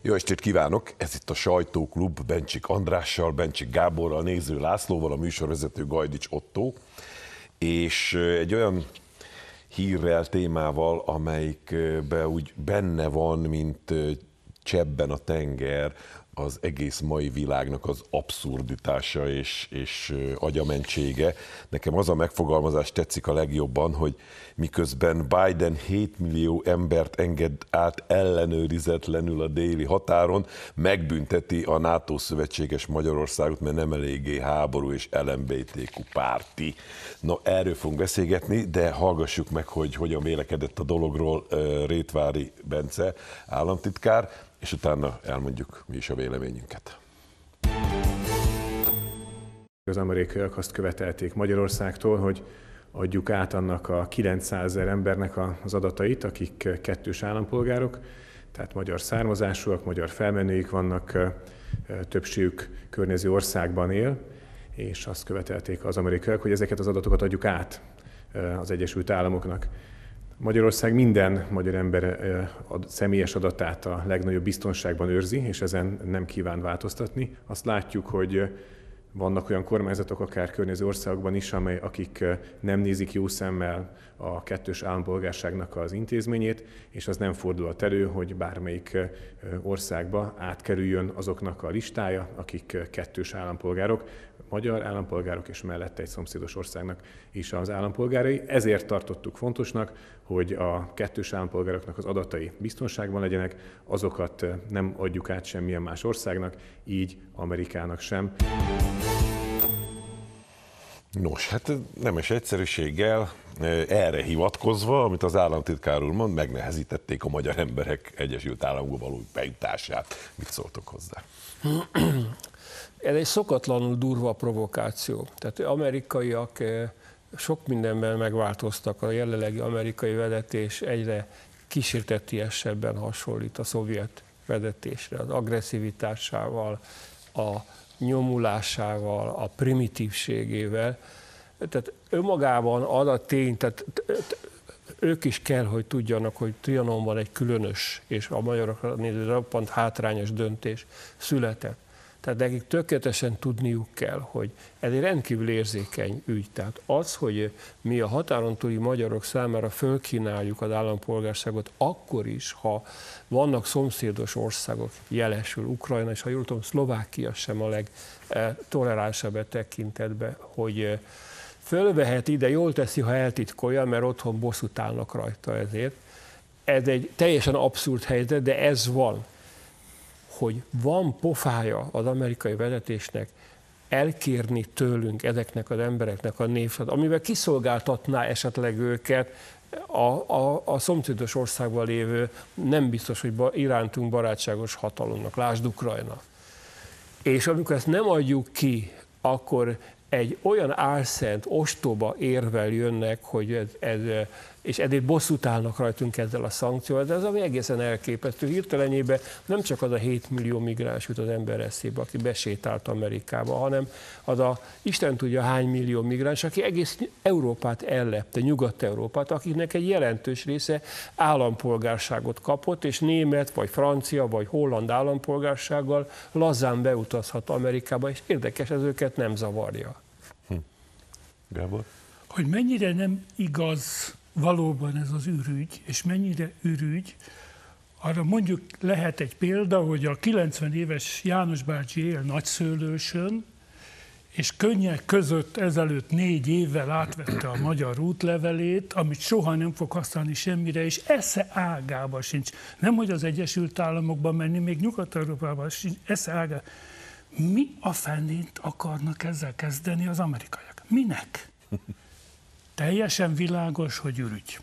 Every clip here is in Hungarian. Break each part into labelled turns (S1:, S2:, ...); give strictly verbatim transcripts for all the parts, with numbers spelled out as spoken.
S1: Jó estét kívánok! Ez itt a Sajtóklub Bencsik Andrással, Bencsik Gáborral, Néző Lászlóval, a műsorvezető Gajdics Ottó, és egy olyan hírrel, témával, amelyikben úgy benne van, mint cseppben a tenger, az egész mai világnak az abszurditása és, és agyamentsége. Nekem az a megfogalmazás tetszik a legjobban, hogy miközben Biden hét millió embert enged át ellenőrizetlenül a déli határon, megbünteti a NATO szövetséges Magyarországot, mert nem eléggé háború és el em bé té kú párti. Na, erről fogunk beszélgetni, de hallgassuk meg, hogy hogyan vélekedett a dologról Rétvári Bence államtitkár, és utána elmondjuk mi is a véleményünket.
S2: Az amerikaiak azt követelték Magyarországtól, hogy adjuk át annak a kilencszázezer embernek az adatait, akik kettős állampolgárok, tehát magyar származásúak, magyar felmenőik vannak, többségük környező országban él, és azt követelték az amerikaiak, hogy ezeket az adatokat adjuk át az Egyesült Államoknak. Magyarország minden magyar ember a személyes adatát a legnagyobb biztonságban őrzi, és ezen nem kíván változtatni. Azt látjuk, hogy vannak olyan kormányzatok, akár környező országokban is, amely, akik nem nézik jó szemmel a kettős állampolgárságnak az intézményét, és az nem fordulhat elő, hogy bármelyik országba átkerüljön azoknak a listája, akik kettős állampolgárok, magyar állampolgárok és mellette egy szomszédos országnak is az állampolgárai. Ezért tartottuk fontosnak, hogy a kettős állampolgároknak az adatai biztonságban legyenek, azokat nem adjuk át semmilyen más országnak, így Amerikának sem.
S1: Nos, hát nemes egyszerűséggel erre hivatkozva, amit az államtitkár úr mond, megnehezítették a magyar emberek Egyesült Államokba való bejutását. Mit szóltok hozzá?
S3: Ez egy szokatlanul durva provokáció. Tehát amerikaiak sok mindenben megváltoztak, a jelenlegi amerikai vezetés egyre kísértetiesebben hasonlít a szovjet vezetésre, az agresszivitásával, a nyomulásával, a primitívségével. Tehát önmagában az a tény, tehát ők is kell, hogy tudjanak, hogy Trianonban egy különös és a magyarokra néző roppant hátrányos döntés született. Tehát nekik tökéletesen tudniuk kell, hogy ez egy rendkívül érzékeny ügy. Tehát az, hogy mi a határon túli magyarok számára fölkínáljuk az állampolgárságot, akkor is, ha vannak szomszédos országok, jelesül Ukrajna, és ha jól tudom, Szlovákia sem a legtoleránsabb e tekintetben, hogy fölvehet ide, jól teszi, ha eltitkolja, mert otthon bosszút állnak rajta ezért. Ez egy teljesen abszurd helyzet, de ez van. Hogy van pofája az amerikai vezetésnek elkérni tőlünk ezeknek az embereknek a névsort, amivel kiszolgáltatná esetleg őket a, a, a szomszédos országban lévő, nem biztos, hogy irántunk barátságos hatalomnak, lásd Ukrajna. És amikor ezt nem adjuk ki, akkor egy olyan álszent, ostoba érvel jönnek, hogy ez, ez és ezért bosszút állnak rajtunk ezzel a szankcióval, de ez ami egészen elképesztő. Hirtelenjében nem csak az a hét millió migráns jut az ember eszébe, aki besétált Amerikába, hanem az a Isten tudja hány millió migráns, aki egész Európát ellepte, Nyugat-Európát, akiknek egy jelentős része állampolgárságot kapott, és német, vagy francia, vagy holland állampolgársággal lazán beutazhat Amerikába, és érdekes, ez őket nem zavarja.
S1: Hm. Gábor?
S4: Hogy mennyire nem igaz valóban ez az ürügy, és mennyire ürügy, arra mondjuk lehet egy példa, hogy a kilencven éves János bácsi él Nagyszőlősön, és könnyek között ezelőtt négy évvel átvette a magyar útlevelét, amit soha nem fog használni semmire, és esze ágában sincs. Nem, hogy az Egyesült Államokban menni, még Nyugat-Európában sincs, esze ágában. Mi a fennént akarnak ezzel kezdeni az amerikaiak? Minek? Teljesen világos, hogy ürügy.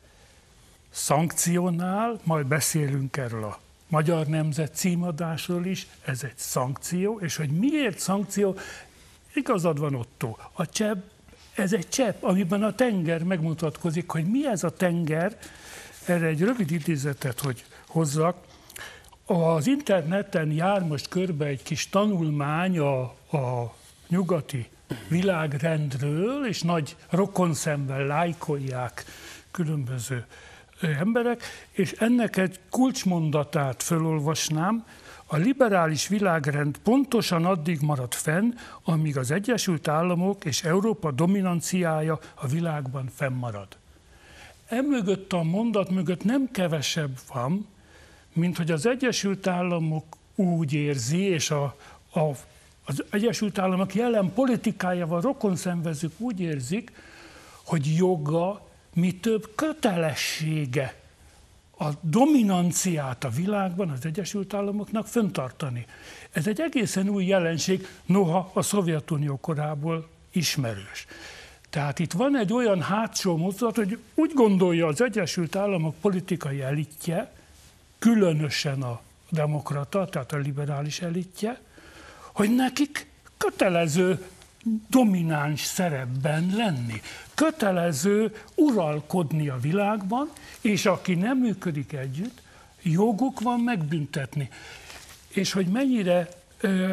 S4: Szankcionál, majd beszélünk erről a Magyar Nemzet címadásról is, ez egy szankció, és hogy miért szankció, igazad van, Ottó, a csepp, ez egy csepp, amiben a tenger megmutatkozik, hogy mi ez a tenger, erre egy rövid idézetet, hogy hozzak. Az interneten jár most körbe egy kis tanulmány a, a nyugati világrendről, és nagy rokonszemben lájkolják különböző emberek, és ennek egy kulcsmondatát felolvasnám: a liberális világrend pontosan addig marad fenn, amíg az Egyesült Államok és Európa dominanciája a világban fennmarad. Emögött a mondat mögött nem kevesebb van, mint hogy az Egyesült Államok úgy érzi, és a, a, az Egyesült Államok jelen politikájával rokonszenvezők úgy érzik, hogy joga, mi több kötelessége a dominanciát a világban az Egyesült Államoknak fenntartani. Ez egy egészen új jelenség, noha a Szovjetunió korából ismerős. Tehát itt van egy olyan hátsó mozdulat, hogy úgy gondolja az Egyesült Államok politikai elitje, különösen a demokrata, tehát a liberális elitje, hogy nekik kötelező domináns szerepben lenni, kötelező uralkodni a világban, és aki nem működik együtt, joguk van megbüntetni. És hogy mennyire ö,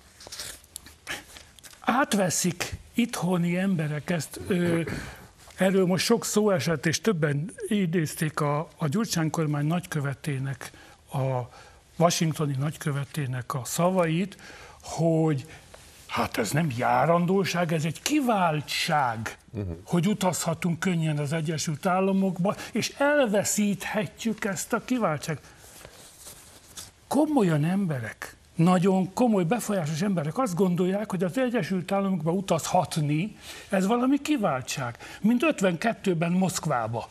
S4: átveszik itthoni emberek ezt, ö, erről most sok szó esett, és többen idézték a, a Gyurcsány kormány nagykövetének, a washingtoni nagykövetének a szavait, hogy hát ez nem járandóság, ez egy kiváltság, uh-huh. hogy utazhatunk könnyen az Egyesült Államokba, és elveszíthetjük ezt a kiváltságot. Komolyan emberek, nagyon komoly, befolyásos emberek azt gondolják, hogy az Egyesült Államokba utazhatni, ez valami kiváltság, mint ötvenkettőben Moszkvába.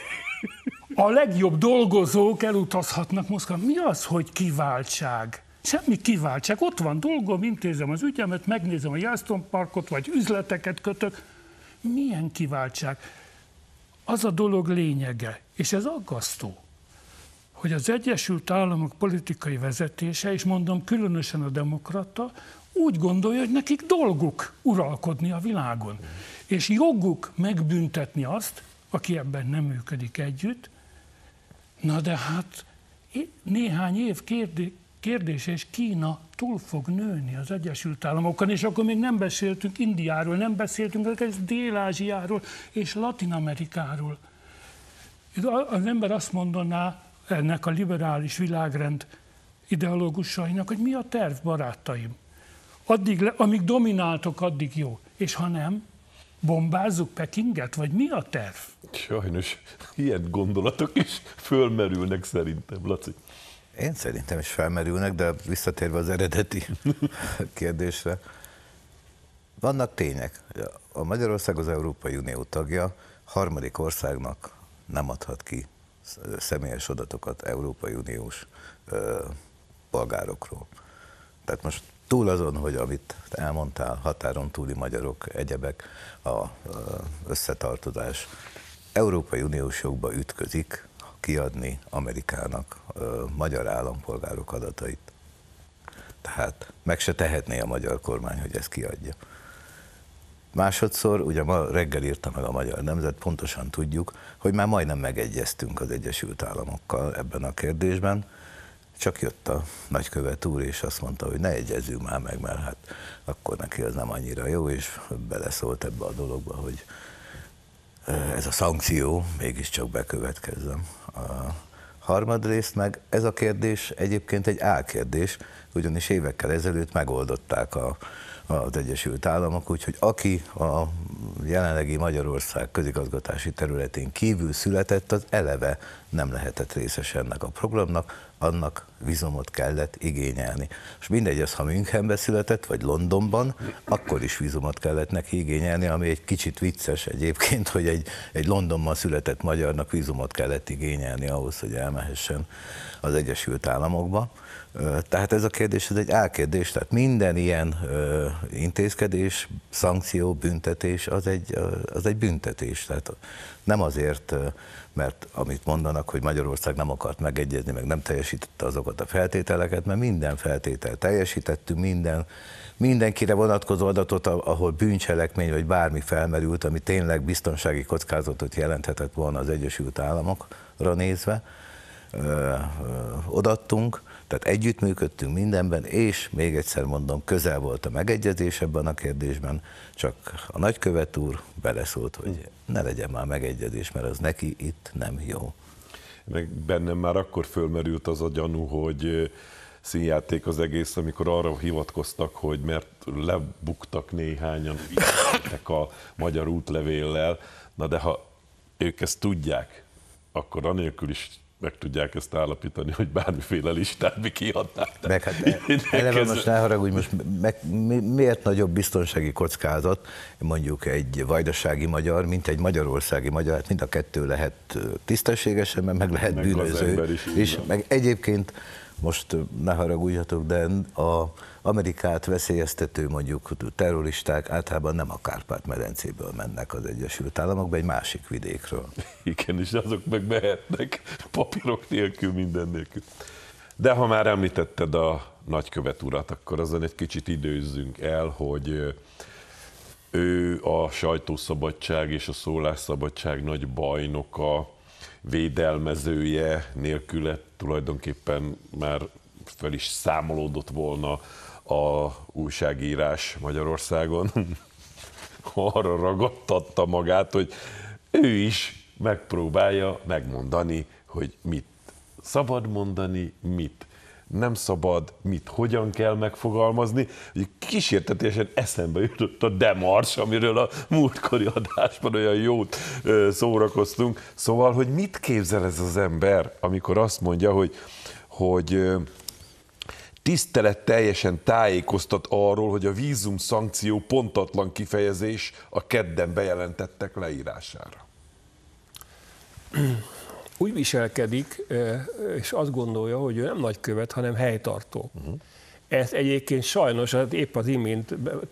S4: A legjobb dolgozók elutazhatnak Moszkvába. Mi az, hogy kiváltság? Semmi kiváltság. Ott van dolgom, intézem az ügyemet, megnézem a Yellowstone Parkot, vagy üzleteket kötök. Milyen kiváltság? Az a dolog lényege, és ez aggasztó, hogy az Egyesült Államok politikai vezetése, és mondom különösen a demokrata, úgy gondolja, hogy nekik dolguk uralkodni a világon. És joguk megbüntetni azt, aki ebben nem működik együtt. Na de hát néhány év kérdés, kérdése, és Kína túl fog nőni az Egyesült Államokon, és akkor még nem beszéltünk Indiáról, nem beszéltünk Dél-Ázsiáról és Latin-Amerikáról. Az ember azt mondaná ennek a liberális világrend ideológusainak, hogy mi a terv, barátaim? Addig, le, amíg domináltok, addig jó. És ha nem, bombázzuk Pekinget, vagy mi a terv?
S1: Sajnos ilyen gondolatok is fölmerülnek szerintem, Laci.
S5: Én szerintem is felmerülnek, de visszatérve az eredeti kérdésre, vannak tények. A Magyarország az Európai Unió tagja, harmadik országnak nem adhat ki személyes adatokat Európai Uniós ö, polgárokról. Tehát most túl azon, hogy amit elmondtál, határon túli magyarok, egyebek, a összetartozás Európai Uniós jogba ütközik, kiadni Amerikának ö, magyar állampolgárok adatait. Tehát meg se tehetné a magyar kormány, hogy ezt kiadja. Másodszor, ugye ma reggel írta meg a Magyar Nemzet, pontosan tudjuk, hogy már majdnem megegyeztünk az Egyesült Államokkal ebben a kérdésben, csak jött a nagykövet úr, és azt mondta, hogy ne egyezzünk már meg, mert hát akkor neki az nem annyira jó, és beleszólt ebbe a dologba, hogy ez a szankció mégiscsak bekövetkezzen. A harmadrészt meg ez a kérdés egyébként egy álkérdés, ugyanis évekkel ezelőtt megoldották a, az Egyesült Államok, úgyhogy aki a jelenlegi Magyarország közigazgatási területén kívül született, az eleve nem lehetett részes ennek a programnak, annak vízumot kellett igényelni. És mindegy, az, ha Münchenbe született, vagy Londonban, akkor is vízumot kellett neki igényelni, ami egy kicsit vicces egyébként, hogy egy, egy Londonban született magyarnak vízumot kellett igényelni ahhoz, hogy elmehessen az Egyesült Államokba. Tehát ez a kérdés, ez egy álkérdés, tehát minden ilyen ö, intézkedés, szankció, büntetés, az egy, az egy büntetés. Tehát nem azért, mert amit mondanak, hogy Magyarország nem akart megegyezni, meg nem teljesítette azokat a feltételeket, mert minden feltételt teljesítettünk, minden, mindenkire vonatkozó adatot, ahol bűncselekmény vagy bármi felmerült, ami tényleg biztonsági kockázatot jelenthetett volna az Egyesült Államokra nézve, ö, ö, odaadtunk. Tehát együttműködtünk mindenben, és még egyszer mondom, közel volt a megegyezés ebben a kérdésben, csak a nagykövet úr beleszólt, hogy ne legyen már megegyezés, mert az neki itt nem jó.
S1: Meg bennem már akkor fölmerült az a gyanú, hogy színjáték az egész, amikor arra hivatkoztak, hogy mert lebuktak néhányan, vicceltek a magyar útlevéllel, na de ha ők ezt tudják, akkor anélkül is meg tudják ezt állapítani, hogy bármiféle listát mi kiadnák.
S5: Meg hát eleve most ne haragudj, most meg, miért nagyobb biztonsági kockázat mondjuk egy vajdasági magyar, mint egy magyarországi magyar, hát mind a kettő lehet tisztességesen, mert meg lehet meg bűnöző. Is, és meg egyébként most ne haragudjatok, de a Amerikát veszélyeztető mondjuk terroristák általában nem a Kárpát-medencéből mennek az Egyesült Államokba, egy másik vidékről.
S1: Igen, és azok meg mehetnek papírok nélkül, minden nélkül. De ha már említetted a nagykövet urat, akkor azon egy kicsit időzzünk el, hogy ő a sajtószabadság és a szólásszabadság nagy bajnoka, védelmezője, nélküle tulajdonképpen már fel is számolódott volna a újságírás Magyarországon. Arra ragadtatta magát, hogy ő is megpróbálja megmondani, hogy mit szabad mondani, mit nem szabad, mit hogyan kell megfogalmazni. Kísértetésen eszembe jutott a demars, amiről a múltkori adásban olyan jót szórakoztunk. Szóval, hogy mit képzel ez az ember, amikor azt mondja, hogy, hogy tiszteletteljesen tájékoztat arról, hogy a vízum szankció pontatlan kifejezés a kedden bejelentettek leírására.
S3: Úgy viselkedik, és azt gondolja, hogy ő nem nagykövet, hanem helytartó. Uh-huh. Ezt egyébként sajnos, hát épp az imént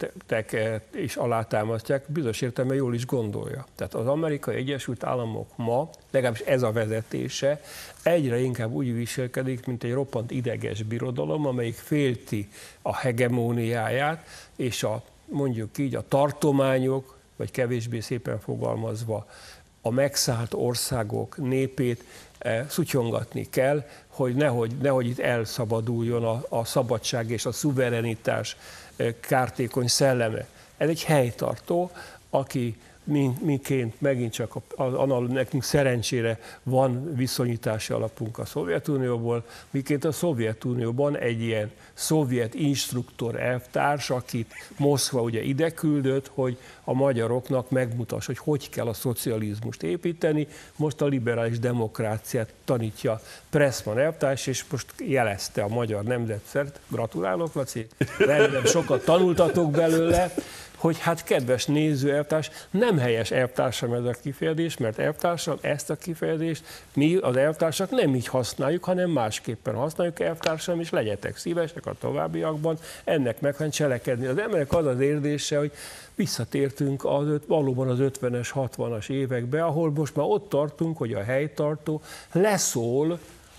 S3: is alátámasztják, bizonyos értelemben jól is gondolja. Tehát az Amerikai Egyesült Államok ma, legalábbis ez a vezetése, egyre inkább úgy viselkedik, mint egy roppant ideges birodalom, amelyik félti a hegemóniáját, és a, mondjuk így a tartományok, vagy kevésbé szépen fogalmazva, a megszállt országok népét eh, szutyongatni kell, hogy nehogy, nehogy itt elszabaduljon a, a szabadság és a szuverenitás eh, kártékony szelleme. Ez egy helytartó, aki miként megint csak annál nekünk szerencsére van viszonyítási alapunk a Szovjetunióból, miként a Szovjetunióban egy ilyen szovjet instruktor elvtárs, akit Moszkva ugye ide küldött, hogy a magyaroknak megmutassa, hogy hogy kell a szocializmust építeni. Most a liberális demokráciát tanítja Pressman elvtárs, és most jelezte a magyar nemzetszert. Gratulálok, Laci, remélem sokat tanultatok belőle, hogy hát kedves néző elvtárs, nem helyes elvtársam ez a kifejezés, mert elvtársam ezt a kifejezést mi az elvtársak nem így használjuk, hanem másképpen használjuk elvtársam, és legyetek szívesek a továbbiakban ennek megfelelően cselekedni. Az emberek az az érzése, hogy visszatértünk az, valóban az ötvenes, hatvanas évekbe, ahol most már ott tartunk, hogy a helytartó leszól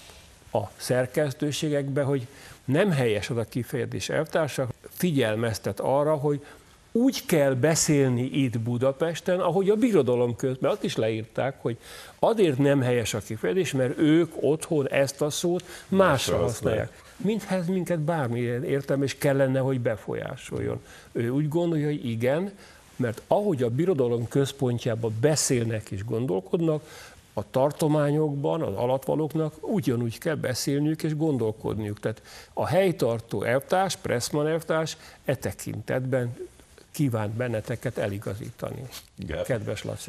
S3: a szerkesztőségekbe, hogy nem helyes az a kifejezés elvtársak, figyelmeztet arra, hogy úgy kell beszélni itt Budapesten, ahogy a birodalom közben, azt is leírták, hogy azért nem helyes a kifejezés, mert ők otthon ezt a szót másra használják. Minthez minket bármilyen értelmes kellene, hogy befolyásoljon. Ő úgy gondolja, hogy igen, mert ahogy a birodalom központjában beszélnek és gondolkodnak, a tartományokban, az alattvalóknak ugyanúgy kell beszélniük és gondolkodniuk. Tehát a helytartó elvtárs, Pressman elvtárs e tekintetben kívánt benneteket eligazítani. Igen. Kedves Laci.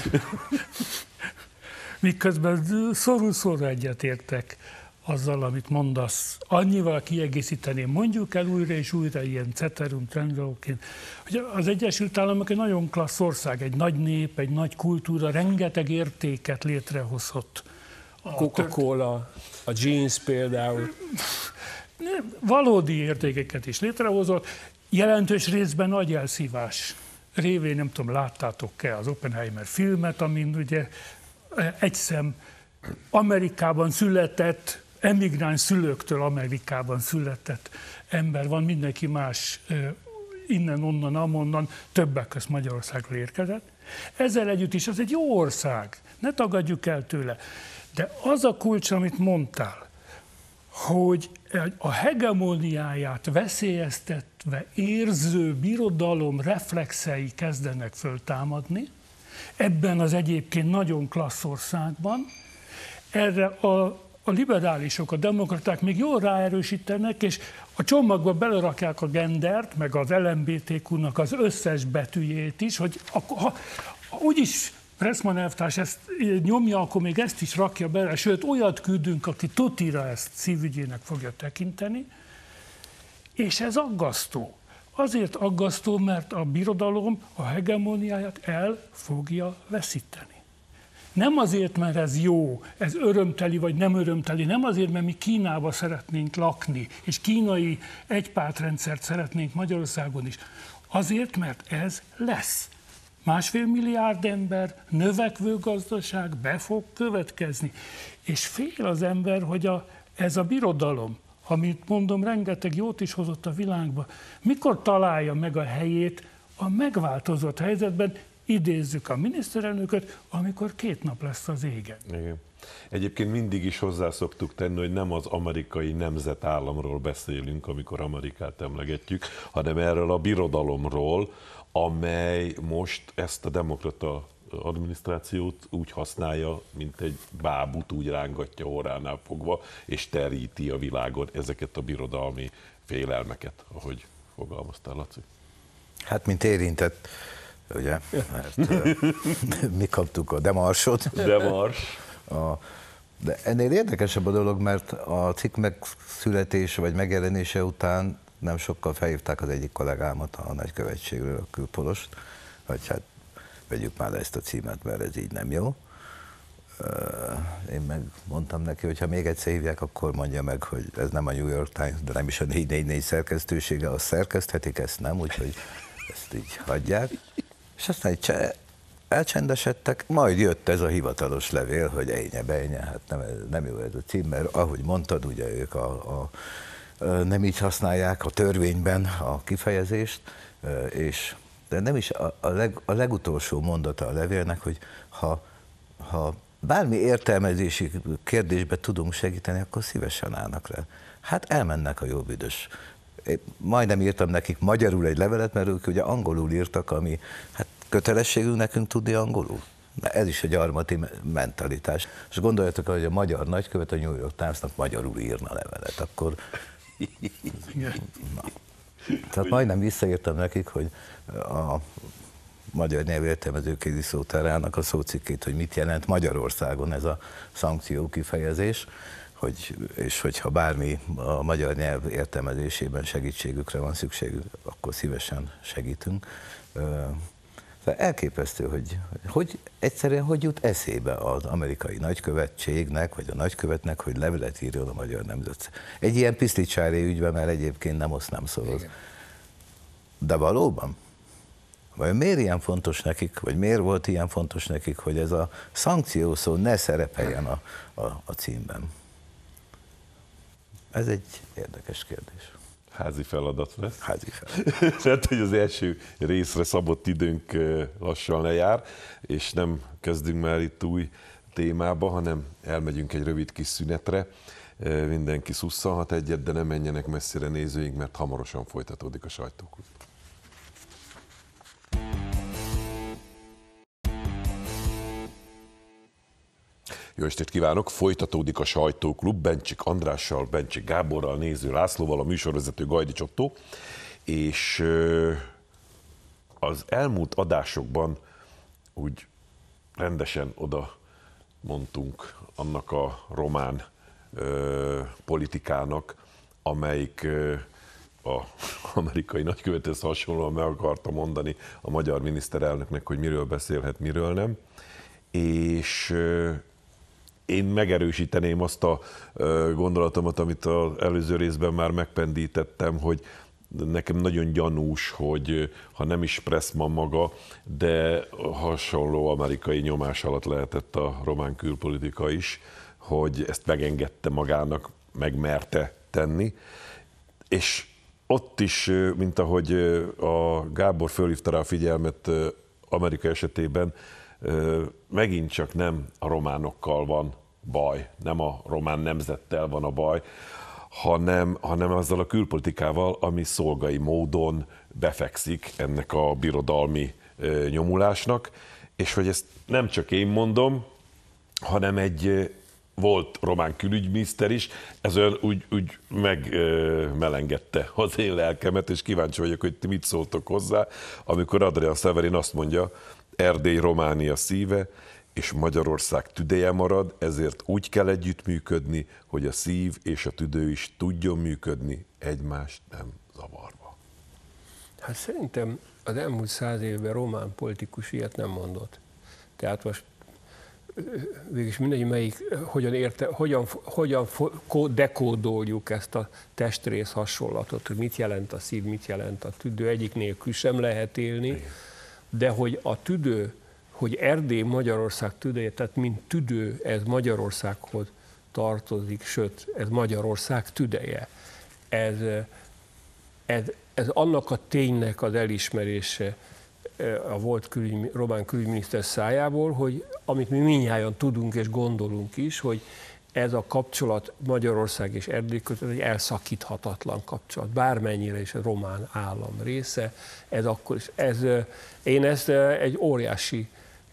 S4: Miközben szorul-szorra egyetértek azzal, amit mondasz. Annyival kiegészíteném, mondjuk el újra és újra ilyen ceterum trendolóként, hogy az Egyesült Államok egy nagyon klassz ország, egy nagy nép, egy nagy kultúra, rengeteg értéket létrehozott.
S3: A Coca-Cola, a jeans például.
S4: Valódi értékeket is létrehozott, jelentős részben nagy elszívás révén, nem tudom, láttátok-e az Oppenheimer filmet, amin ugye egy szem Amerikában született, emigráns szülőktől Amerikában született ember van, mindenki más innen, onnan, amonnan, többek között Magyarországról érkezett. Ezzel együtt is az egy jó ország, ne tagadjuk el tőle. De az a kulcs, amit mondtál, hogy a hegemóniáját veszélyeztetve érző birodalom reflexei kezdenek föltámadni, ebben az egyébként nagyon klassz országban, erre a a liberálisok, a demokraták még jól ráerősítenek, és a csomagba belerakják a gendert, meg az el em bé té kú-nak az összes betűjét is, hogy akkor, ha, ha úgyis Pressman elvtárs ezt nyomja, akkor még ezt is rakja bele, sőt, olyat küldünk, aki tutira ezt szívügyének fogja tekinteni, és ez aggasztó. Azért aggasztó, mert a birodalom a hegemóniáját el fogja veszíteni. Nem azért, mert ez jó, ez örömteli vagy nem örömteli, nem azért, mert mi Kínába szeretnénk lakni, és kínai egypártrendszert szeretnénk Magyarországon is. Azért, mert ez lesz. Másfél milliárd ember, növekvő gazdaság be fog következni. És fél az ember, hogy a, ez a birodalom, amit mondom, rengeteg jót is hozott a világba, mikor találja meg a helyét a megváltozott helyzetben, idézzük a miniszterelnököt, amikor két nap lesz az égen.
S1: Igen. Egyébként mindig is hozzá szoktuk tenni, hogy nem az amerikai nemzetállamról beszélünk, amikor Amerikát emlegetjük, hanem erről a birodalomról, amely most ezt a demokrata adminisztrációt úgy használja, mint egy bábut, úgy rángatja orránál fogva, és teríti a világon ezeket a birodalmi félelmeket, ahogy fogalmaztál, Laci.
S5: Hát, mint érintett, ugye, mert mi kaptuk a demarsot.
S1: Demars.
S5: A, de ennél érdekesebb a dolog, mert a cikk megszületése vagy megjelenése után nem sokkal felhívták az egyik kollégámat a nagykövetségről, a külpolost, hogy hát vegyük már ezt a címet, mert ez így nem jó. Én meg mondtam neki, hogy ha még egyszer hívják, akkor mondja meg, hogy ez nem a New York Times, de nem is a négy négy négy szerkesztősége, azt szerkeszthetik, ezt nem, úgyhogy ezt így hagyják. És aztán így elcsendesedtek, majd jött ez a hivatalos levél, hogy ejnye, bejnye, hát nem, nem jó ez a cím, mert ahogy mondtad, ugye ők a, a, a, nem így használják a törvényben a kifejezést, és de nem is a, a, leg, a legutolsó mondata a levélnek, hogy ha, ha bármi értelmezési kérdésbe tudunk segíteni, akkor szívesen állnak rá. Hát elmennek a jó büdös. Én majdnem írtam nekik magyarul egy levelet, mert ők ugye angolul írtak, ami hát kötelességünk nekünk tudni angolul. De ez is egy gyarmati mentalitás. És gondoljatok, hogy a magyar nagykövet a New York Timesnak magyarul írna levelet, akkor... Na. Tehát majdnem visszaírtam nekik, hogy a magyar nyelv értelmező kéziszótárának a szócikkét, hogy mit jelent Magyarországon ez a szankció kifejezés, hogy, és hogyha bármi a magyar nyelv értelmezésében segítségükre van szükségük, akkor szívesen segítünk. De elképesztő, hogy, hogy egyszerűen hogy jut eszébe az amerikai nagykövetségnek, vagy a nagykövetnek, hogy levelet írjon a magyar nemzet. Egy ilyen piszlicsári ügyben, mert egyébként nem oszt, nem szoroz. De valóban? Vagy miért ilyen fontos nekik, vagy miért volt ilyen fontos nekik, hogy ez a szankció szó ne szerepeljen a, a, a címben? Ez egy érdekes kérdés.
S1: Házi feladat lesz.
S5: Házi feladat.
S1: Mert hogy az első részre szabott időnk lassan lejár, és nem kezdünk már itt új témába, hanem elmegyünk egy rövid kis szünetre. Mindenki szusszanhat egyet, de nem menjenek messzire nézőink, mert hamarosan folytatódik a Sajtóklub. Jó estét kívánok! Folytatódik a Sajtóklub Bencsik Andrással, Bencsik Gáborral, Néző Lászlóval, a műsorvezető Gajdics Ottó, és az elmúlt adásokban úgy rendesen oda mondtunk annak a román ö, politikának, amelyik ö, a amerikai nagykövethez hasonlóan meg akarta mondani a magyar miniszterelnöknek, hogy miről beszélhet, miről nem, és ö, én megerősíteném azt a gondolatomat, amit az előző részben már megpendítettem, hogy nekem nagyon gyanús, hogy ha nem is Pressman maga, de hasonló amerikai nyomás alatt lehetett a román külpolitika is, hogy ezt megengedte magának, megmerte tenni. És ott is, mint ahogy a Gábor fölhívta rá a figyelmet Amerika esetében, megint csak nem a románokkal van baj, nem a román nemzettel van a baj, hanem, hanem azzal a külpolitikával, ami szolgai módon befekszik ennek a birodalmi nyomulásnak, és hogy ezt nem csak én mondom, hanem egy volt román külügyminiszter is, ez olyan úgy, úgy megmelengedte az én lelkemet, és kíváncsi vagyok, hogy ti mit szóltok hozzá, amikor Adrian Severin azt mondja, Erdély Románia szíve, és Magyarország tüdeje marad, ezért úgy kell együttműködni, hogy a szív és a tüdő is tudjon működni, egymást nem zavarva.
S3: Hát szerintem az elmúlt száz évben román politikus ilyet nem mondott. Tehát most végülis mindegy, melyik, hogyan, érte, hogyan, hogyan dekódoljuk ezt a testrész hasonlatot, hogy mit jelent a szív, mit jelent a tüdő, egyik nélkül sem lehet élni, de hogy a tüdő, hogy Erdély Magyarország tüdeje, tehát mint tüdő, ez Magyarországhoz tartozik, sőt, ez Magyarország tüdeje. Ez, ez, ez annak a ténynek az elismerése a volt külügy, román külügyminiszter szájából, hogy amit mi mindnyájan tudunk és gondolunk is, hogy ez a kapcsolat Magyarország és Erdély között egy elszakíthatatlan kapcsolat, bármennyire is a román állam része, ez akkor is. Ez, én ezt egy óriási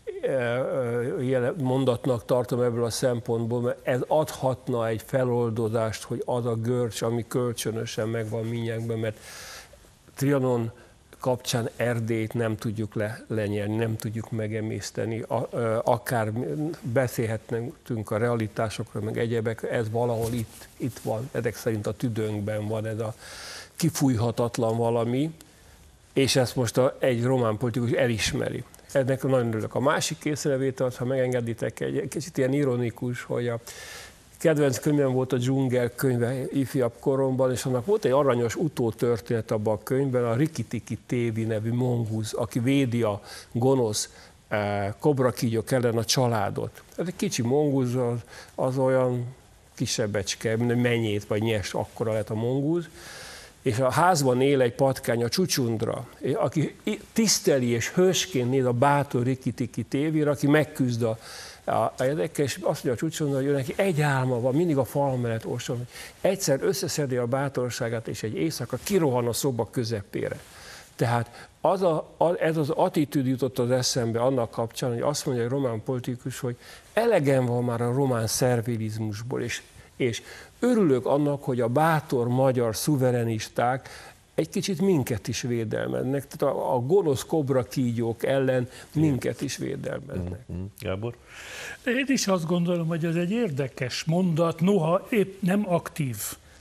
S3: mondatnak tartom ebből a szempontból, mert ez adhatna egy feloldozást, hogy az a görcs, ami kölcsönösen megvan mindjánkban, mert Trianon kapcsán Erdélyt nem tudjuk le, lenyelni, nem tudjuk megemészteni, akár beszélhetünk a realitásokról, meg egyebek, ez valahol itt, itt van, ezek szerint a tüdőnkben van ez a kifújhatatlan valami, és ezt most a, egy román politikus elismeri. Ennek nagyon örülök. A másik észrevétel, ha megengeditek, egy kicsit ilyen ironikus, hogy a kedvenc könyvem volt a Dzsungel könyve ifjabb koromban, és annak volt egy aranyos utótörténet abban a könyvben, a Rikki-Tikki Tévi nevű mongúz, aki védi a gonosz eh, kobrakígyok ellen a családot. Ez egy kicsi mongúz, az, az olyan kisebbecske, mint egy menyét vagy nyes, akkora lett a mongúz. És a házban él egy patkány, a Csucsundra, aki tiszteli és hősként néz a bátor Rikki-Tikki Tévére, aki megküzd a a érdekkel, és azt mondja a Csucsundra, hogy ő neki egy álma van, mindig a fal mellett orson, hogy egyszer összeszedi a bátorságát, és egy éjszaka kirohan a szoba közepére. Tehát az a, ez az attitűd jutott az eszembe annak kapcsán, hogy azt mondja egy román politikus, hogy elegem van már a román szervilizmusból, és, és örülök annak, hogy a bátor magyar szuverenisták egy kicsit minket is védelmeznek, tehát a, a gonosz kobrakígyók ellen minket is védelmeznek.
S1: Mm-hmm. Gábor?
S4: Én is azt gondolom, hogy ez egy érdekes mondat, noha épp nem aktív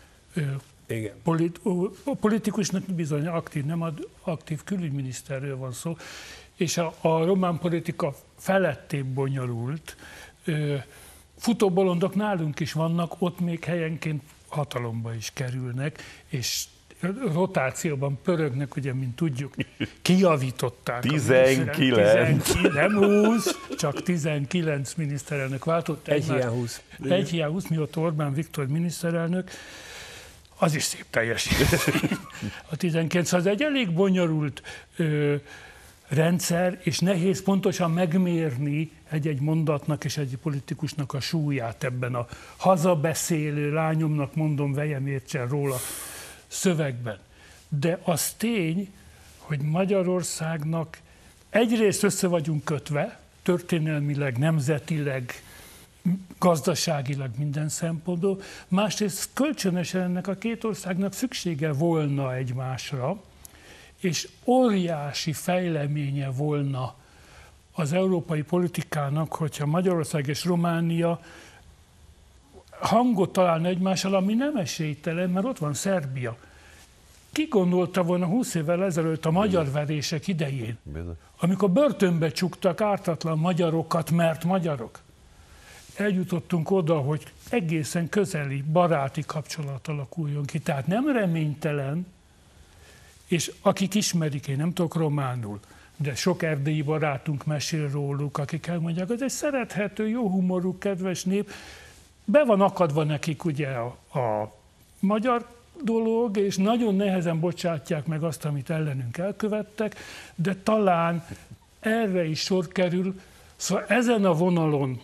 S3: Igen.
S4: Polit, politikusnak bizony aktív, nem aktív külügyminiszterről van szó, és a, a román politika felettébb bonyolult. Futóbolondok nálunk is vannak, ott még helyenként hatalomba is kerülnek, és rotációban pörögnek, ugye, mint tudjuk, kijavították.
S1: tizenkilenc.
S4: Nem húsz, csak tizenkilenc miniszterelnök váltott.
S3: Egy hiány húsz.
S4: Egy hiány húsz, mióta Orbán Viktor miniszterelnök. Az is szép teljesítmény. A tizenkilenc az egy elég bonyolult ö, rendszer, és nehéz pontosan megmérni egy-egy mondatnak és egy politikusnak a súlyát ebben a hazabeszélő lányomnak mondom, vejem értsen róla szövegben. De az tény, hogy Magyarországnak egyrészt össze vagyunk kötve, történelmileg, nemzetileg, gazdaságilag minden szempontból, másrészt kölcsönösen ennek a két országnak szüksége volna egymásra, és óriási fejleménye volna az európai politikának, hogyha Magyarország és Románia hangot találna egymással, ami nem esélytelen, mert ott van Szerbia. Ki gondolta volna húsz évvel ezelőtt a magyar verések idején, amikor börtönbe csuktak ártatlan magyarokat, mert magyarok? Eljutottunk oda, hogy egészen közeli, baráti kapcsolat alakuljon ki. Tehát nem reménytelen, és akik ismerik, én nem tudok románul, de sok erdélyi barátunk mesél róluk, akik elmondják, hogy ez egy szerethető, jó humorú, kedves nép. Be van akadva nekik ugye a, a magyar dolog, és nagyon nehezen bocsátják meg azt, amit ellenünk elkövettek, de talán erre is sor kerül. Szóval ezen a vonalon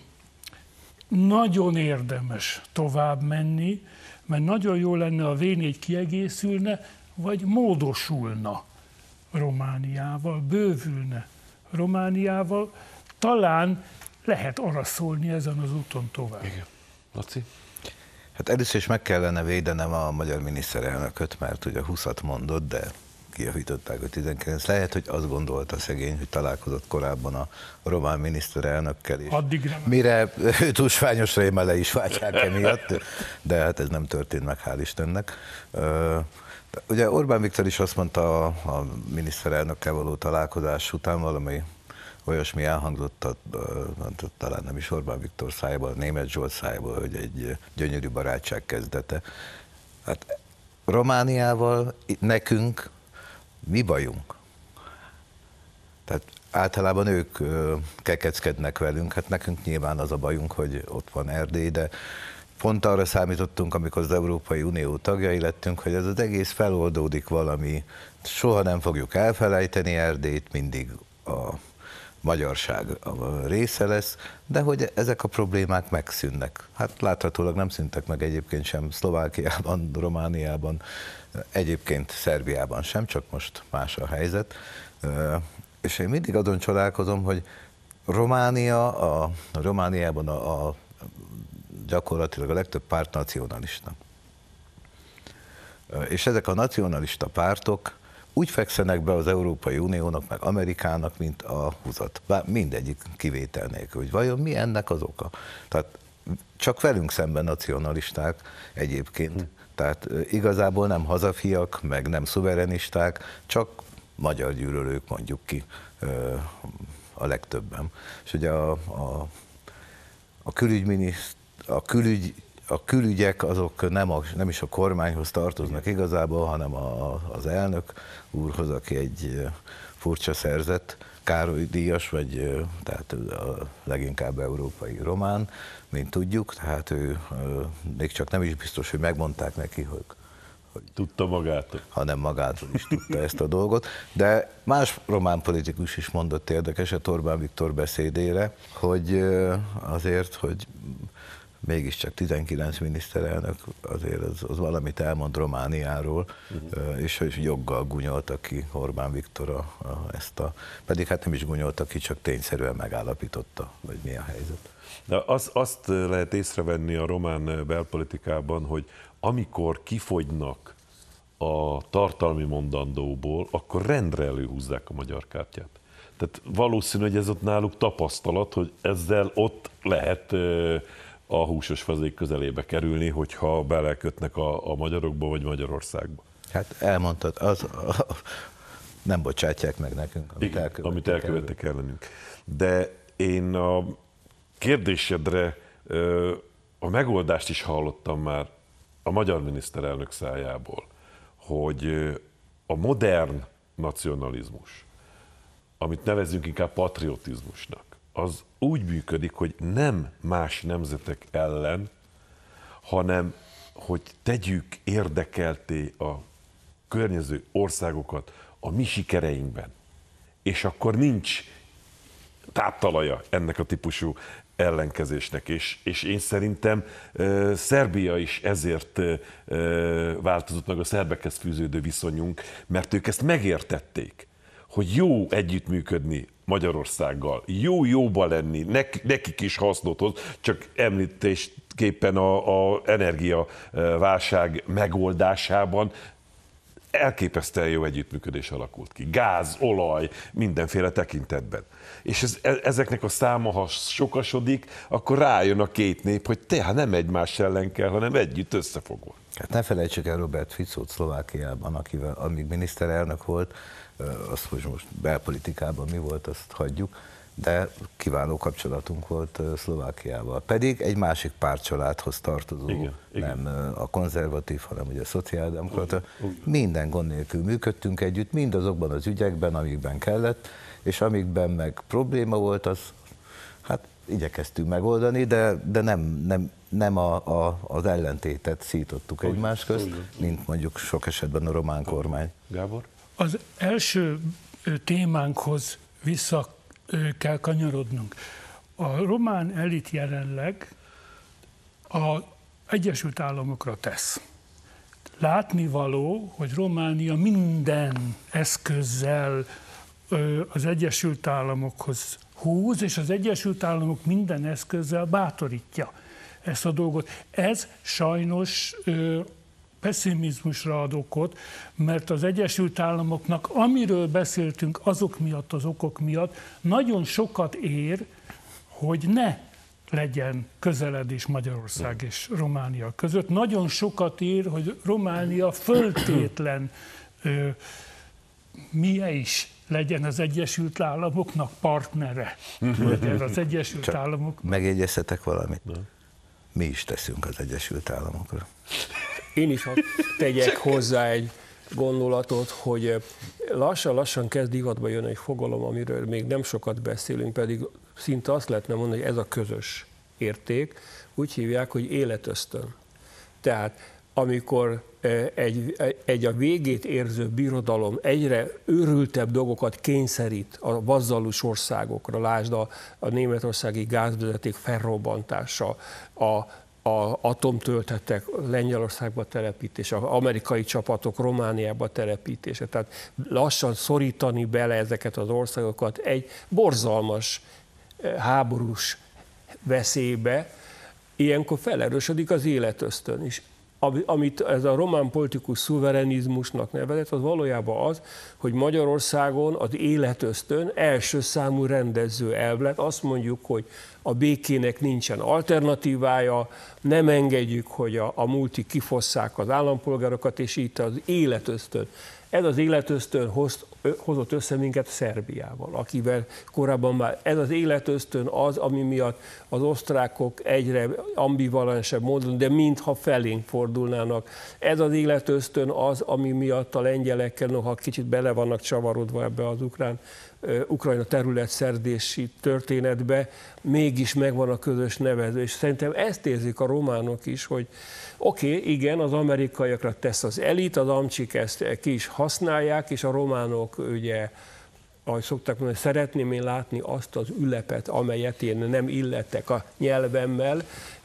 S4: nagyon érdemes tovább menni, mert nagyon jó lenne, a vé négy kiegészülne, vagy módosulna Romániával, bővülne Romániával. Talán lehet arra szólni ezen az úton tovább.
S1: Igen. Laci?
S5: Hát először is meg kellene védenem a magyar miniszterelnököt, mert ugye húszat mondott, de kijavították a tizenkilenc. Lehet, hogy azt gondolta szegény, hogy találkozott korábban a román miniszterelnökkel is.
S4: Addigra.
S5: Mire tusványos rémmel le is vágyják emiatt, de hát ez nem történt meg, hál' Istennek. Ugye Orbán Viktor is azt mondta a, a miniszterelnökkel való találkozás után, valami olyasmi elhangzott, a, talán nem is Orbán Viktor szájából, Németh Zsolt szájából, hogy egy gyönyörű barátság kezdete. Hát Romániával nekünk mi bajunk? Tehát általában ők kekeckednek velünk, hát nekünk nyilván az a bajunk, hogy ott van Erdély, de pont arra számítottunk, amikor az Európai Unió tagjai lettünk, hogy ez az egész feloldódik valami, soha nem fogjuk elfelejteni Erdélyt, mindig a magyarság a része lesz, de hogy ezek a problémák megszűnnek. Hát láthatólag nem szűntek meg egyébként sem Szlovákiában, Romániában, egyébként Szerbiában sem, csak most más a helyzet. És én mindig azon csodálkozom, hogy Románia, a, a Romániában a, a gyakorlatilag a legtöbb párt nacionalista. És ezek a nacionalista pártok úgy fekszenek be az Európai Uniónak, meg Amerikának, mint a húzat. Bár mindegyik kivétel nélkül, hogy vajon mi ennek az oka. Tehát csak velünk szemben nacionalisták egyébként. Hm. Tehát igazából nem hazafiak, meg nem szuverenisták, csak magyar gyűlölők, mondjuk ki a legtöbben. És ugye a, a, a külügyminiszter, a külügy A külügyek azok nem, a, nem is a kormányhoz tartoznak igazából, hanem a, az elnök úrhoz, aki egy furcsa szerzett, Károly díjas, vagy tehát a leginkább európai román, mint tudjuk, tehát ő még csak nem is biztos, hogy megmondták neki, hogy, hogy
S1: tudta magától.
S5: Hanem magától is tudta ezt a dolgot, de más román politikus is mondott érdekeset Orbán Viktor beszédére, hogy azért, hogy mégiscsak tizenkilenc miniszterelnök, azért az, az valamit elmond Romániáról, uh-huh. és, és joggal gunyolta ki Orbán Viktor a, a, ezt a, pedig hát nem is gunyolta ki, csak tényszerűen megállapította, hogy mi a helyzet.
S1: De az, azt lehet észrevenni a román belpolitikában, hogy amikor kifogynak a tartalmi mondandóból, akkor rendre előhúzzák a magyar kártyát. Tehát valószínű, hogy ez ott náluk tapasztalat, hogy ezzel ott lehet a húsos fazék közelébe kerülni, hogyha belekötnek a, a magyarokba vagy Magyarországba. Hát
S5: elmondtad, az, a, nem bocsátják meg nekünk, amit
S1: Igen,
S5: elkövettek,
S1: amit elkövettek ellenünk. De én a kérdésedre a megoldást is hallottam már a magyar miniszterelnök szájából, hogy a modern nacionalizmus, amit nevezünk inkább patriotizmusnak, az úgy működik, hogy nem más nemzetek ellen, hanem hogy tegyük érdekelté a környező országokat a mi sikereinkben. És akkor nincs táptalaja ennek a típusú ellenkezésnek. És, és én szerintem uh, Szerbia is ezért uh, változott meg a szerbekhez fűződő viszonyunk, mert ők ezt megértették, hogy jó együttműködni Magyarországgal, jó jóba lenni, nek, nekik is hasznot hoz, csak említésképpen a, a energiaválság megoldásában elképesztően jó együttműködés alakult ki. Gáz, olaj, mindenféle tekintetben. És ez, ezeknek a száma, ha sokasodik, akkor rájön a két nép, hogy te, nem egymás ellen kell, hanem együtt összefogva.
S5: Hát ne felejtsük el Robert Ficót Szlovákiában, akivel amíg miniszterelnök volt, azt, hogy most belpolitikában mi volt, azt hagyjuk, de kiváló kapcsolatunk volt Szlovákiával. Pedig egy másik pártcsaládhoz tartozó,
S1: igen,
S5: nem
S1: igen.
S5: a konzervatív, hanem ugye a szociáldemokrata. Minden gond nélkül működtünk együtt, mindazokban az ügyekben, amikben kellett, és amikben meg probléma volt, az hát igyekeztünk megoldani, de, de nem, nem, nem a, a, az ellentétet szítottuk úgy, egymás közt, úgy, mint mondjuk sok esetben a román kormány.
S1: Gábor?
S4: Az első témánkhoz vissza kell kanyarodnunk. A román elit jelenleg az Egyesült Államokra tesz. Látnivaló, hogy Románia minden eszközzel az Egyesült Államokhoz húz, és az Egyesült Államok minden eszközzel bátorítja ezt a dolgot. Ez sajnos ö, pessimizmusra ad okot, mert az Egyesült Államoknak, amiről beszéltünk azok miatt, az okok miatt, nagyon sokat ér, hogy ne legyen közeledés Magyarország és Románia között. Nagyon sokat ér, hogy Románia föltétlen ö, milyen is legyen az Egyesült Államoknak partnere. Legyen az Egyesült
S5: Csak
S4: Államok.
S5: megjegyezhetek valamit? Mi is teszünk az Egyesült Államokra.
S3: Én is hadd tegyek hozzá egy gondolatot, hogy lassan-lassan kezd divatba jönni egy fogalom, amiről még nem sokat beszélünk, pedig szinte azt lehetne mondani, hogy ez a közös érték. Úgy hívják, hogy életösztön. Tehát amikor egy, egy a végét érző birodalom egyre őrültebb dolgokat kényszerít a vazallus országokra, lásd a, a németországi gázvezeték felrobbantása, a, a atomtöltetek Lengyelországba telepítése, az amerikai csapatok Romániába telepítése, tehát lassan szorítani bele ezeket az országokat egy borzalmas háborús veszélybe, ilyenkor felerősödik az életösztön is. Amit ez a román politikus szuverenizmusnak nevezett, az valójában az, hogy Magyarországon az életösztön első számú rendező elv lett. Azt mondjuk, hogy a békének nincsen alternatívája, nem engedjük, hogy a, a multi kifosszák az állampolgárokat, és itt az életösztön. Ez az életösztön hoz, hozott össze minket Szerbiával, akivel korábban már ez az életösztön az, ami miatt az osztrákok egyre ambivalensebb módon, de mintha felénk fordulnának. Ez az életösztön az, ami miatt a lengyelekkel, noha kicsit bele vannak csavarodva ebbe az ukrán, Ukrajna területszerdési történetbe, mégis megvan a közös nevező. És szerintem ezt érzik a románok is, hogy oké, okay, igen, az amerikaiakra tesz az elit, az amcsik ezt ki is használják, és a románok ugye, ahogy szokták mondani, szeretném én látni azt az ülepet, amelyet én nem illetek a nyelvemmel,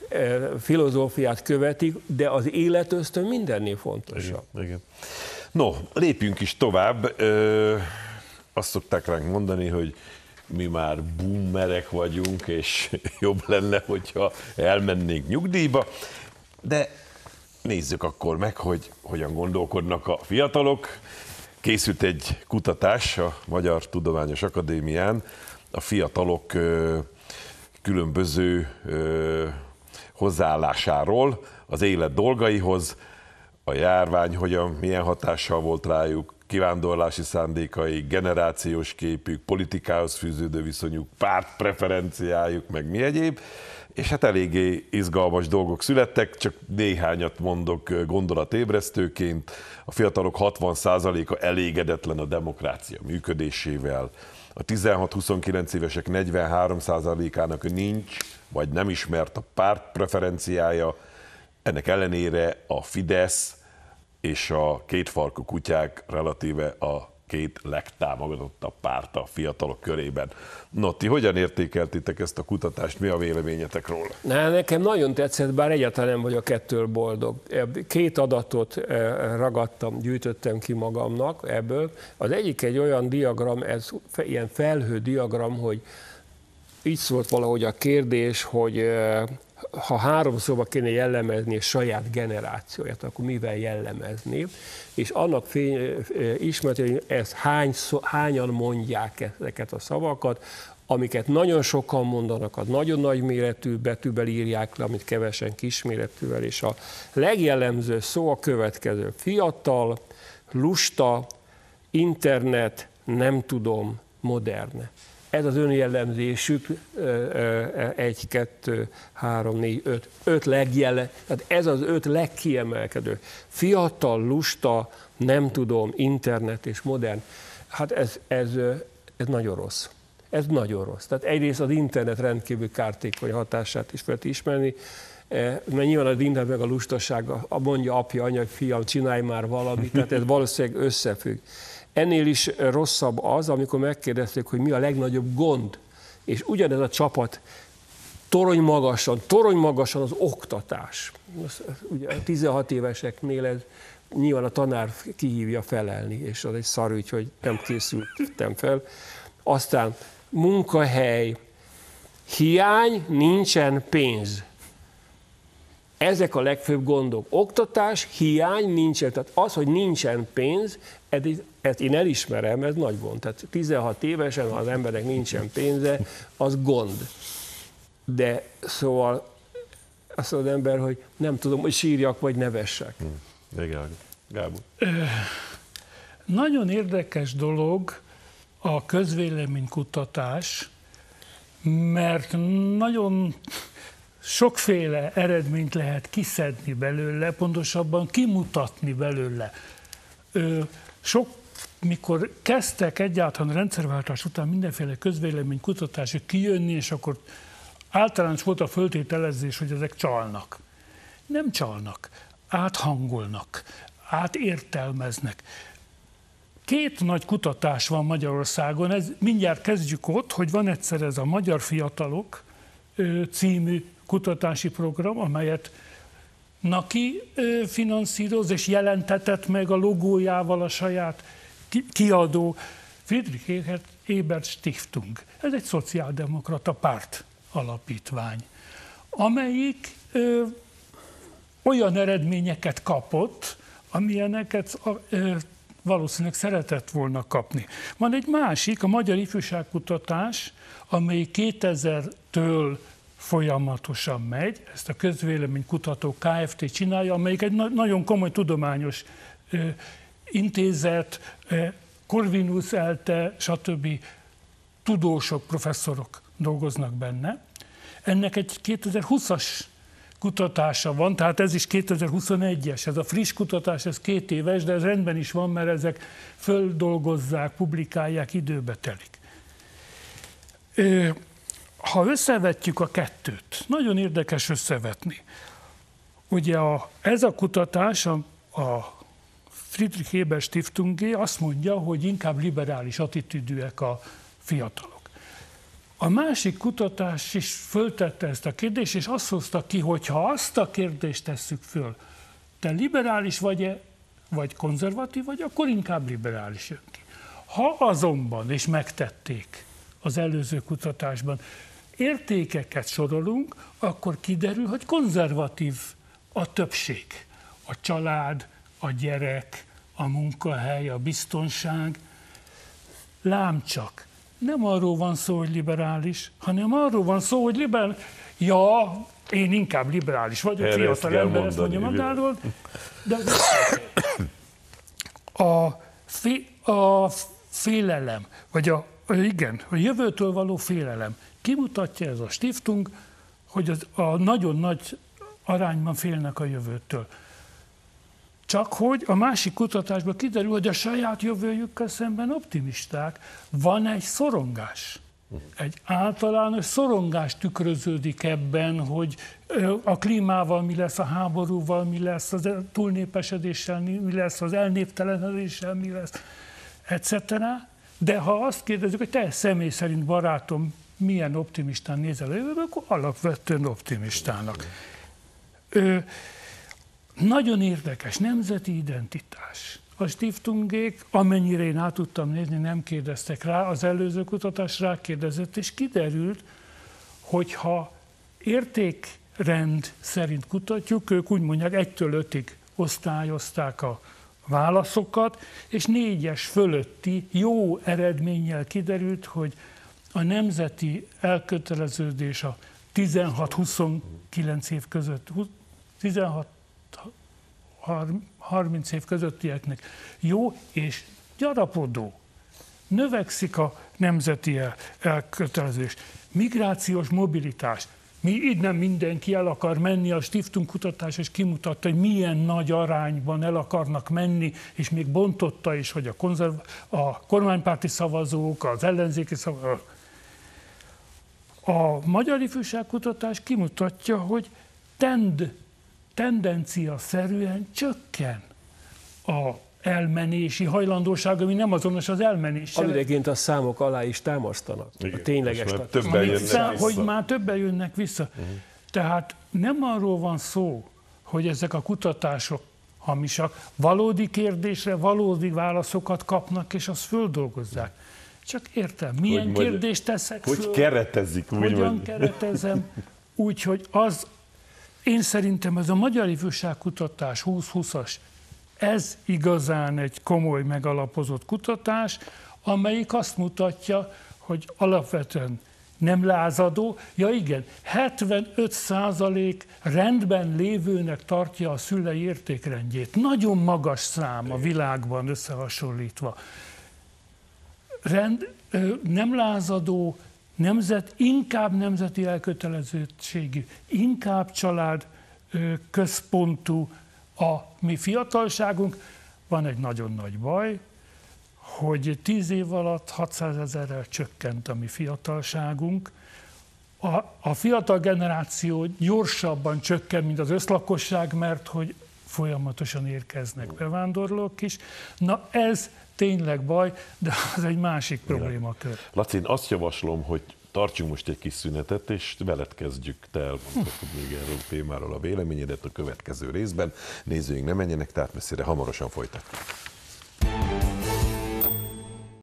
S3: filozófiát követik, de az életösztön mindennél fontosabb.
S1: Igen, igen. No, lépjünk is tovább. Ö, azt szokták ránk mondani, hogy mi már boomerek vagyunk, és jobb lenne, hogyha elmennénk nyugdíjba, de nézzük akkor meg, hogy hogyan gondolkodnak a fiatalok. Készült egy kutatás a Magyar Tudományos Akadémián a fiatalok ö, különböző ö, hozzáállásáról az élet dolgaihoz, a járvány hogyan, milyen hatással volt rájuk, kivándorlási szándékaik, generációs képük, politikához fűződő viszonyuk, pártpreferenciájuk, meg mi egyéb, és hát eléggé izgalmas dolgok születtek, csak néhányat mondok gondolatébresztőként. A fiatalok hatvan százaléka elégedetlen a demokrácia működésével, a tizenhat-huszonkilenc évesek negyvenhárom százalékának nincs, vagy nem ismert a pártpreferenciája, ennek ellenére a Fidesz és a kétfarkú kutyák relatíve a két legtámogatottabb párt a fiatalok körében. No, ti hogyan értékeltétek ezt a kutatást, mi a véleményetek róla?
S3: Na, nekem nagyon tetszett, bár egyáltalán nem vagyok ettől boldog. Két adatot ragadtam, gyűjtöttem ki magamnak ebből. Az egyik egy olyan diagram, ez ilyen felhő diagram, hogy így szólt valahogy a kérdés, hogy ha három szóba kéne jellemezni a saját generációját, akkor mivel jellemezni? És annak fény, ismereti, hogy ez hány szó, hányan mondják ezeket a szavakat, amiket nagyon sokan mondanak, az nagyon nagy méretű betűvel írják le, amit kevesen kisméretűvel, és a legjellemző szó a következő. Fiatal, lusta, internet, nem tudom, modern. Ez az önjellemzésük, egy, kettő, három, négy, öt, öt legjele, tehát ez az öt legkiemelkedő. Fiatal, lusta, nem tudom, internet és modern. Hát ez, ez, ez nagyon rossz. Ez nagyon rossz. Tehát egyrészt az internet rendkívül kártékony hatását is lehet ismerni, mert nyilván az internet meg a lustaság, mondja apja, anya, fiam, csinálj már valamit, tehát ez valószínűleg összefügg. Ennél is rosszabb az, amikor megkérdezték, hogy mi a legnagyobb gond, és ugyanez a csapat torony magasan, torony magasan az oktatás. Ugye a tizenhat éveseknél ez nyilván a tanár kihívja felelni, és az egy szar ügy, hogy nem készültem fel. Aztán munkahely, hiány, nincsen pénz. ezek a legfőbb gondok. Oktatás, hiány, nincsen. Tehát az, hogy nincsen pénz, ezt én elismerem, ez nagy gond. Tehát tizenhat évesen, ha az emberek nincsen pénze, az gond. De szóval azt mondja az ember, hogy nem tudom, hogy sírjak, vagy nevessek.
S1: Hmm. Igen, Gábor.
S4: Nagyon érdekes dolog a közvéleménykutatás, mert nagyon sokféle eredményt lehet kiszedni belőle, pontosabban kimutatni belőle. Sok, mikor kezdtek egyáltalán a rendszerváltás után mindenféle közvéleménykutatások kijönni, és akkor általános volt a föltételezés, hogy ezek csalnak. Nem csalnak, áthangolnak, átértelmeznek. Két nagy kutatás van Magyarországon, ez, mindjárt kezdjük ott, hogy van egyszer ez a Magyar Fiatalok című kutatási program, amelyet Naki finanszíroz, és jelentetett meg a logójával a saját kiadó Friedrich Ebert Stiftung. Ez egy szociáldemokrata párt alapítvány, amelyik ö, olyan eredményeket kapott, amilyeneket ö, valószínűleg szeretett volna kapni. Van egy másik, a Magyar Ifjúságkutatás, amely kétezertől folyamatosan megy, ezt a Közvéleménykutató Kft. Csinálja, amelyik egy na- nagyon komoly tudományos ö, intézet, ö, Corvinus Elte, stb. Tudósok, professzorok dolgoznak benne. Ennek egy kétezer-húszas kutatása van, tehát ez is kétezer-huszonegyes, ez a friss kutatás, ez két éves, de ez rendben is van, mert ezek földolgozzák, publikálják, időbe telik. Ha összevetjük a kettőt, nagyon érdekes összevetni. Ugye a, ez a kutatás, a, a Friedrich Ebert Stiftungé azt mondja, hogy inkább liberális attitűdűek a fiatalok. A másik kutatás is föltette ezt a kérdést, és azt hozta ki, hogy ha azt a kérdést tesszük föl, te liberális vagy-e, vagy konzervatív vagy, akkor inkább liberális jön ki. Ha azonban, és megtették az előző kutatásban, értékeket sorolunk, akkor kiderül, hogy konzervatív a többség. A család, a gyerek, a munkahely, a biztonság. Lám csak, nem arról van szó, hogy liberális, hanem arról van szó, hogy liberális. Ja, én inkább liberális vagyok,
S1: erre
S4: fiatal ember, ezt mondja magáról, de a, fé, a félelem, vagy a, igen, a jövőtől való félelem, kimutatja ez a Stiftung, hogy az, a nagyon nagy arányban félnek a jövőtől. Csak hogy a másik kutatásban kiderül, hogy a saját jövőjükkel szemben optimisták. Van egy szorongás. Egy általános szorongás tükröződik ebben, hogy a klímával mi lesz, a háborúval mi lesz, az túlnépesedéssel mi lesz, az elnéptelenedéssel mi lesz, et cetera. De ha azt kérdezzük, hogy te személy szerint, barátom, milyen optimistán nézel a jövőben, akkor alapvetően optimistának. Ö, Nagyon érdekes, nemzeti identitás. A Stiftungék, amennyire én át tudtam nézni, nem kérdeztek rá, az előző kutatás rákérdezett, és kiderült, hogy ha értékrend szerint kutatjuk, ők úgy mondják, egytől ötig osztályozták a válaszokat, és négyes fölötti jó eredménnyel kiderült, hogy a nemzeti elköteleződés a tizenhat-huszonkilenc év között, tizenhat harminc év közöttieknek jó és gyarapodó. Növekszik a nemzeti elkötelezés. Migrációs mobilitás. Mi így nem mindenki el akar menni, a Stiftung kutatás és kimutatta, hogy milyen nagy arányban el akarnak menni, és még bontotta is, hogy a, konzerv- a kormánypárti szavazók, az ellenzéki szavazók. A Magyar Ifjúságkutatás kimutatja, hogy tend tendencia szerűen csökken a elmenési hajlandóság, ami nem azonos az elmenéssel.
S3: Amideként a számok alá is támasztanak. Igen, a tényleges
S1: többen jönnek
S4: szám,
S1: vissza.
S4: Hogy már többen jönnek vissza. Uh-huh. Tehát nem arról van szó, hogy ezek a kutatások hamisak, valódi kérdésre valódi válaszokat kapnak, és azt földolgozzák. Csak értem, milyen hogy kérdést teszek
S1: hogy
S4: föl,
S1: keretezik, úgy
S4: hogyan
S1: vagy.
S4: keretezem, úgy, hogy az én szerintem ez a magyar ifjúságkutatás húsz húszas, ez igazán egy komoly, megalapozott kutatás, amelyik azt mutatja, hogy alapvetően nem lázadó, ja igen, hetvenöt százalék rendben lévőnek tartja a szülei értékrendjét. Nagyon magas szám a világban összehasonlítva. Rend, nem lázadó, nemzet, inkább nemzeti elkötelezettségű, inkább család központú a mi fiatalságunk. Van egy nagyon nagy baj, hogy tíz év alatt hatszázezerrel csökkent a mi fiatalságunk. A, a fiatal generáció gyorsabban csökken, mint az összlakosság, mert hogy folyamatosan érkeznek bevándorlók is. Na ez tényleg baj, de az egy másik problémakör.
S1: Laci, én azt javaslom, hogy tartsunk most egy kis szünetet, és veled kezdjük. Te elmondhatod még erről a témáról a véleményedet a következő részben. Nézőink ne menjenek tehát messzire, hamarosan folytatjuk.